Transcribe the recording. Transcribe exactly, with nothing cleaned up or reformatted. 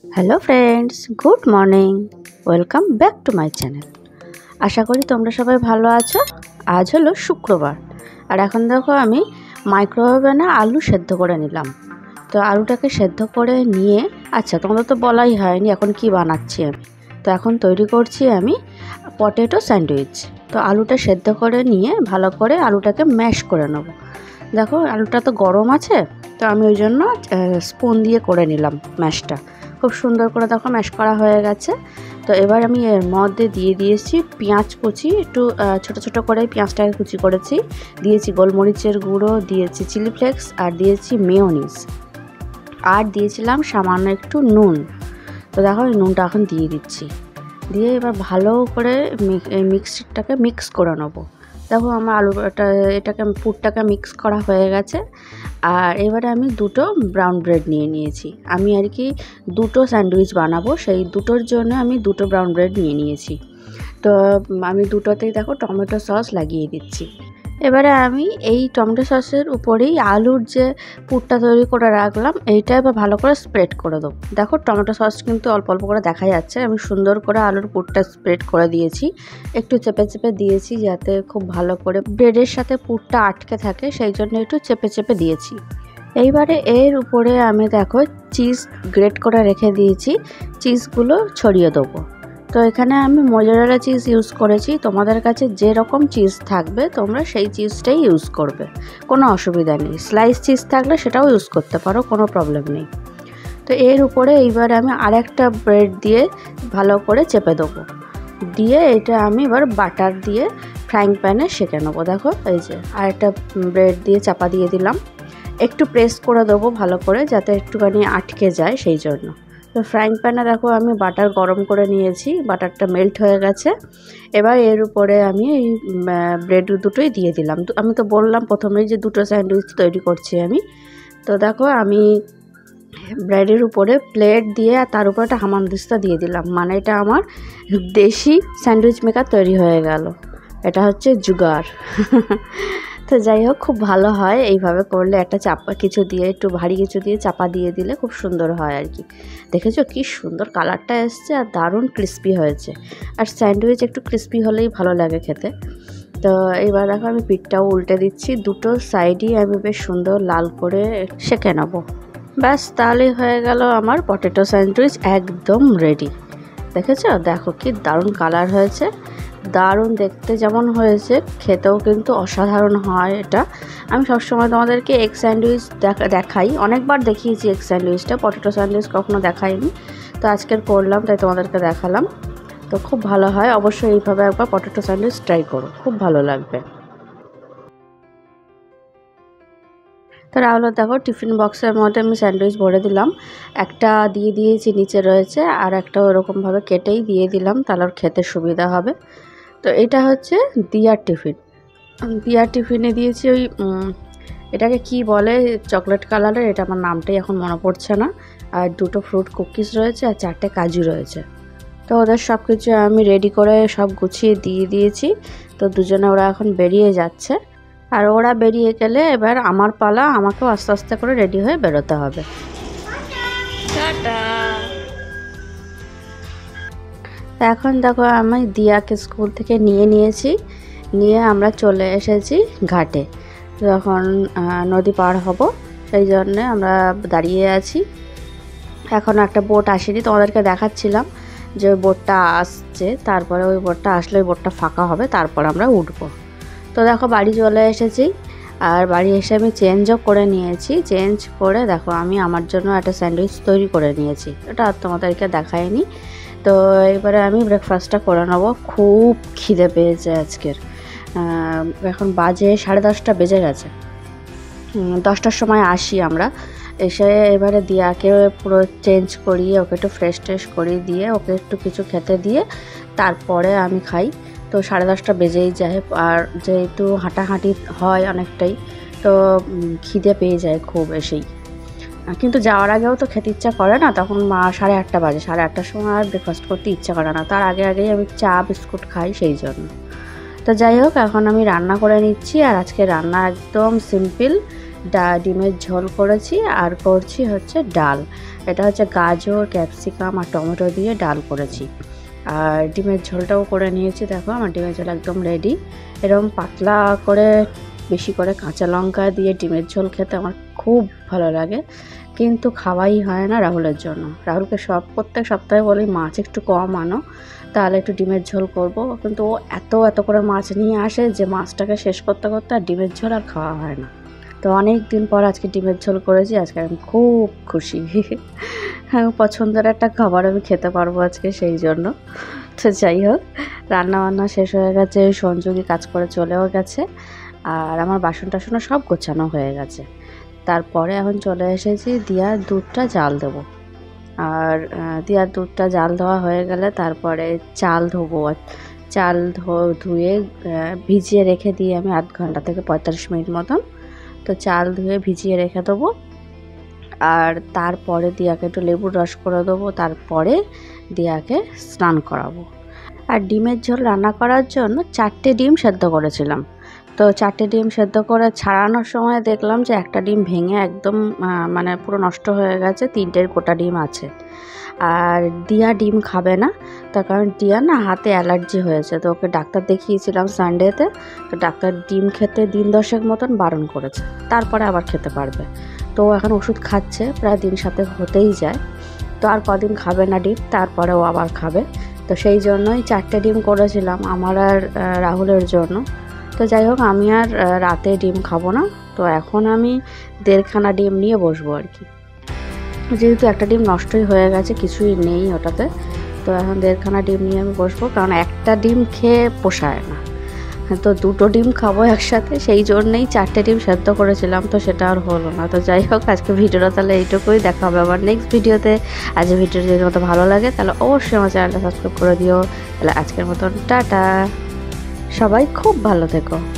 Hello friends, good morning. Welcome back to my channel. আশা করি তোমরা সবাই ভালো আছো। আজ হলো শুক্রবার, আর এখন দেখো আমি মাইক্রোওভেনে আলু সেদ্ধ করে নিলাম। তো আলুটাকে সেদ্ধ করে নিয়ে, আচ্ছা তোমাদের তো বলাই হয়নি এখন কি বানাচ্ছি আমি। তো এখন তৈরি করছি আমি পটেটো স্যান্ডউইচ। তো আলুটা সেদ্ধ করে নিয়ে ভালো করে আলুটাকে ম্যাশ করে নেব। দেখো আলুটা তো গরম আছে, তো আমি ওই জন্য স্পুন দিয়ে করে নিলাম ম্যাশটা। খুব সুন্দর করে দেখো ম্যাশ করা হয়ে গেছে। তো এবার আমি এর মধ্যে দিয়ে দিয়েছি পেঁয়াজ কুচি, একটু ছোট ছোট করে পেঁয়াজটাকে কুচি করেছি, দিয়েছি গোলমরিচের গুঁড়ো, দিয়েছি চিলি ফ্লেক্স, আর দিয়েছি মেয়োনিজ, আর দিয়েছিলাম সামান্য একটু নুন। তো দেখো এই নুনটা এখন দিয়ে দিচ্ছি, দিয়ে এবার ভালো করে এই মিক্সটাকে মিক্স করে নেবো। দেখো আমার আলুটা এটাকে পুরটাকে মিক্স করা হয়ে গেছে। আর এবারে আমি দুটো ব্রাউন ব্রেড নিয়ে নিয়েছি। আমি আর কি দুটো স্যান্ডউইচ বানাবো, সেই দুটোর জন্য আমি দুটো ব্রাউন ব্রেড নিয়ে নিয়েছি। তো আমি দুটোতেই দেখো টমেটো সস লাগিয়ে দিচ্ছি। এবারে আমি এই টমেটো সসের উপরেই আলুর যে পুরটা তৈরি করে রাখলাম এইটা এবার ভালো করে স্প্রেড করে দেবো। দেখো টমেটো সস কিন্তু অল্প অল্প করে দেখা যাচ্ছে। আমি সুন্দর করে আলুর পুরটা স্প্রেড করে দিয়েছি, একটু চেপে চেপে দিয়েছি যাতে খুব ভালো করে ব্রেডের সাথে পুরটা আটকে থাকে, সেই জন্য একটু চেপে চেপে দিয়েছি। এইবারে এর উপরে আমি দেখো চিজ গ্রেট করে রেখে দিয়েছি, চিজগুলো ছড়িয়ে দেবো। তো এখানে আমি মোজারেলা চিজ ইউজ করেছি। তোমাদের কাছে যেরকম চিজ থাকবে তোমরা সেই চিজটাই ইউজ করবে, কোনো অসুবিধা নেই। স্লাইস চিজ থাকলে সেটাও ইউজ করতে পারো, কোনো প্রবলেম নেই। তো এর উপরে এইবার আমি আরেকটা ব্রেড দিয়ে ভালো করে চেপে দেবো, দিয়ে এটা আমি এবার বাটার দিয়ে ফ্রাইং প্যানে সেঁকে নেবো। দেখো এই যে আরেকটা ব্রেড দিয়ে চাপা দিয়ে দিলাম, একটু প্রেস করে দেবো ভালো করে যাতে একটুখানি আটকে যায় সেই জন্য। তো ফ্রাইং প্যানে দেখো আমি বাটার গরম করে নিয়েছি, বাটারটা মেল্ট হয়ে গেছে। এবার এর উপরে আমি এই ব্রেড দুটোই দিয়ে দিলাম। আমি তো বললাম প্রথমেই যে দুটো স্যান্ডউইচ তৈরি করছি আমি। তো দেখো আমি ব্রেডের উপরে প্লেট দিয়ে আর তার উপরে একটা হামানদিস্তা দিয়ে দিলাম, মানে এটা আমার দেশি স্যান্ডউইচ মেকার তৈরি হয়ে গেল। এটা হচ্ছে জুগার। তো যাই হোক, খুব ভালো হয় এইভাবে করলে। একটা চাপা কিছু দিয়ে, একটু ভারী কিছু দিয়ে চাপা দিয়ে দিলে খুব সুন্দর হয় আর কি। দেখেছো কি সুন্দর কালারটা এসছে, আর দারুণ ক্রিস্পি হয়েছে। আর স্যান্ডউইচ একটু ক্রিস্পি হলেই ভালো লাগে খেতে। তো এবার দেখো আমি পিঠটাও উল্টে দিচ্ছি, দুটো সাইডই আমি বেশ সুন্দর লাল করে সেঁকে নেবো। ব্যাস তাহলেই হয়ে গেল আমার পটেটো স্যান্ডউইচ একদম রেডি। দেখেছো, দেখো কি দারুণ কালার হয়েছে, দারুণ দেখতে যেমন হয়েছে খেতেও কিন্তু অসাধারণ হয় এটা। আমি সবসময় তোমাদেরকে এগ স্যান্ডউইচ দেখাই, অনেকবার দেখিয়েছি এগ স্যান্ডউইচটা, পটেটো স্যান্ডউইচ কখনো দেখাইনি। তো আজকের করলাম তাই তোমাদেরকে দেখালাম। তো খুব ভালো হয়, অবশ্যই এইভাবে একবার পটেটো স্যান্ডউইচ ট্রাই করো, খুব ভালো লাগবে। তো রাহুল দেখো টিফিন বক্সের মধ্যে আমি স্যান্ডউইচ ভরে দিলাম, একটা দিয়ে দিয়েছি নিচে রয়েছে, আর একটা ওরকমভাবে কেটেই দিয়ে দিলাম, তাহলে খেতে সুবিধা হবে। তো এটা হচ্ছে দিয়ার টিফিন। দিয়ার টিফিনে দিয়েছি ওই এটাকে কি বলে চকলেট কালারের, এটা আমার নামটাই এখন মনে পড়ছে না। আর দুটো ফ্রুট কুকিজ রয়েছে আর চারটে কাজু রয়েছে। তো ওদের সব কিছু আমি রেডি করে সব গুছিয়ে দিয়ে দিয়েছি। তো দুজনে ওরা এখন বেরিয়ে যাচ্ছে, আর ওরা বেরিয়ে গেলে এবার আমার পালা, আমাকেও আস্তে আস্তে করে রেডি হয়ে বেরোতে হবে। এখন দেখো আমি দিয়াকে স্কুল থেকে নিয়ে নিয়েছি, নিয়ে আমরা চলে এসেছি ঘাটে। যখন নদী পার হব সেই জন্যে আমরা দাঁড়িয়ে আছি। এখন একটা বোট আসেনি, তোমাদেরকে দেখাচ্ছিলাম যে ওই বোটটা আসছে, তারপরে ওই বোটটা আসলে ওই বোটটা ফাঁকা হবে, তারপর আমরা উঠবো। তো দেখো বাড়ি চলে এসেছি, আর বাড়ি এসে আমি চেঞ্জও করে নিয়েছি। চেঞ্জ করে দেখো আমি আমার জন্য একটা স্যান্ডউইচ তৈরি করে নিয়েছি, ওটা তোমাদেরকে দেখাইনি। তো এবারে আমি ব্রেকফাস্টটা করে নেবো। খুব খিদে পেয়েছে আজকের, এখন বাজে সাড়ে দশটা বেজে গেছে। দশটার সময় আসি আমরা, এসে এবারে দিয়াকে পুরো চেঞ্জ করিয়ে ওকে একটু ফ্রেশ ট্রেশ করিয়ে দিয়ে ওকে একটু কিছু খেতে দিয়ে তারপরে আমি খাই। তো সাড়ে দশটা বেজেই যায়, আর যেহেতু হাঁটাহাঁটি হয় অনেকটাই, তো খিদে পেয়ে যায় খুব এসেই। কিন্তু যাওয়ার আগেও তো খেতে ইচ্ছা করে না, তখন মা সাড়ে আটটা বাজে, সাড়ে আটটার সময় আর ব্রেকফাস্ট করতে ইচ্ছা করে না, তার আগে আগেই আমি চা বিস্কুট খাই সেই জন্য। তো যাই হোক, এখন আমি রান্না করে নিচ্ছি, আর আজকে রান্না একদম সিম্পল, ডা ডিমের ঝোল করেছি আর করছি হচ্ছে ডাল। এটা হচ্ছে গাজর, ক্যাপসিকাম আর টমেটো দিয়ে ডাল করেছি। আর ডিমের ঝোলটাও করে নিয়েছি। দেখো আমার ডিমের ঝোল একদম রেডি। এরকম পাতলা করে বেশি করে কাঁচা লঙ্কা দিয়ে ডিমের ঝোল খেতে আমার খুব ভালো লাগে, কিন্তু খাওয়াই হয় না রাহুলের জন্য। রাহুলকে সব প্রত্যেক সপ্তাহে বলি মাছ একটু কম আনো, তাহলে একটু ডিমের ঝোল করব, কিন্তু ও এত এত করে মাছ নিয়ে আসে যে মাছটাকে শেষ করতে করতে আর ডিমের ঝোল আর খাওয়া হয় না। তো অনেক দিন পর আজকে ডিমের ঝোল করেছি, আজকে আমি খুব খুশি। হ্যাঁ, পছন্দের একটা খাবার আমি খেতে পারবো আজকে, সেই জন্য। তো যাই হোক, রান্না বান্না শেষ হয়ে গেছে, সঞ্জুগী কাজ করে চলেও গেছে, আর আমার বাসন টাসনও সব গোছানো হয়ে গেছে। তারপরে এখন চলে এসেছি দিয়ার দুধটা জাল দেবো। আর দিয়ার দুধটা জাল দেওয়া হয়ে গেলে তারপরে চাল ধোবো। চাল ধুয়ে ভিজিয়ে রেখে দিয়ে আমি আধ ঘন্টা থেকে পঁয়তাল্লিশ মিনিট মতন, তো চাল ধুয়ে ভিজিয়ে রেখে দেবো। আর তারপরে দিয়াকে একটু লেবুর রস করে দেবো, তারপরে দিয়াকে স্নান করাবো। আর ডিমের ঝোল রান্না করার জন্য চারটে ডিম সেদ্ধ করেছিলাম। তো চারটে ডিম সেদ্ধ করে ছাড়ানোর সময় দেখলাম যে একটা ডিম ভেঙে একদম মানে পুরো নষ্ট হয়ে গেছে, তিনটের গোটা ডিম আছে। আর দিয়া ডিম খাবে না, তার কারণ দিয়া না হাতে অ্যালার্জি হয়েছে। তো ওকে ডাক্তার দেখিয়েছিলাম সানডেতে, তো ডাক্তার ডিম খেতে দিন দশেক মতন বারণ করেছে, তারপরে আবার খেতে পারবে। তো এখন ওষুধ খাচ্ছে, প্রায় দিন সাথে হতেই যায়। তো আর কদিন খাবে না ডিম, তারপরে ও আবার খাবে। তো সেই জন্যই চারটে ডিম করেছিলাম আমার আর রাহুলের জন্য। তো যাই হোক, আমি আর রাতে ডিম খাবো না, তো এখন আমি দেড়খানা ডিম নিয়ে বসবো আর কি। যেহেতু একটা ডিম নষ্টই হয়ে গেছে, কিছুই নেই ওটাতে, তো এখন দেড়খানা ডিম নিয়ে আমি বসবো, কারণ একটা ডিম খেয়ে পোষায় না। তো দুটো ডিম খাবো একসাথে, সেই জন্যেই চারটে ডিম সেদ্ধ করেছিলাম, তো সেটা আর হলো না। তো যাই হোক, আজকে ভিডিওটা তাহলে এইটুকুই, দেখা হবে আবার নেক্সট ভিডিওতে। আজ ভিডিওটা যদি মতো ভালো লাগে তাহলে অবশ্যই আমার চ্যানেলটা সাবস্ক্রাইব করে দিও। তাহলে আজকের মতন টাটা, সবাই খুব ভালো থেকো।